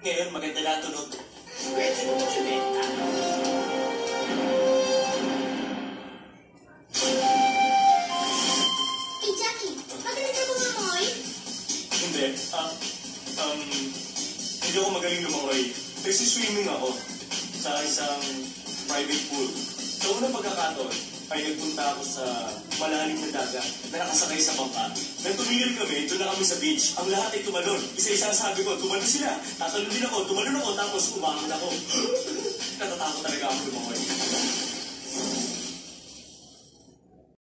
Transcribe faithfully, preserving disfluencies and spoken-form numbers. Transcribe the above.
Ngayon, maganda na tunog. Pwede mo na ibenta. Hey, Jackie, magaling ka bumangoy? Hindi. Ah, um, hindi ako magaling lumangoy. Kasi swimming ako sa isang private pool. Sa unang pagkakataon, ay nagpunta ako sa malalim na dagat na nakasakay sa bangka. Nang tumigil kami, doon na kami sa beach. Ang lahat ay tumalon. Isa-isa sabi ko, tumalon sila. Tatalon din ako, tumalon ako, tapos umangon ako. Natatakot talaga ako lumangoy.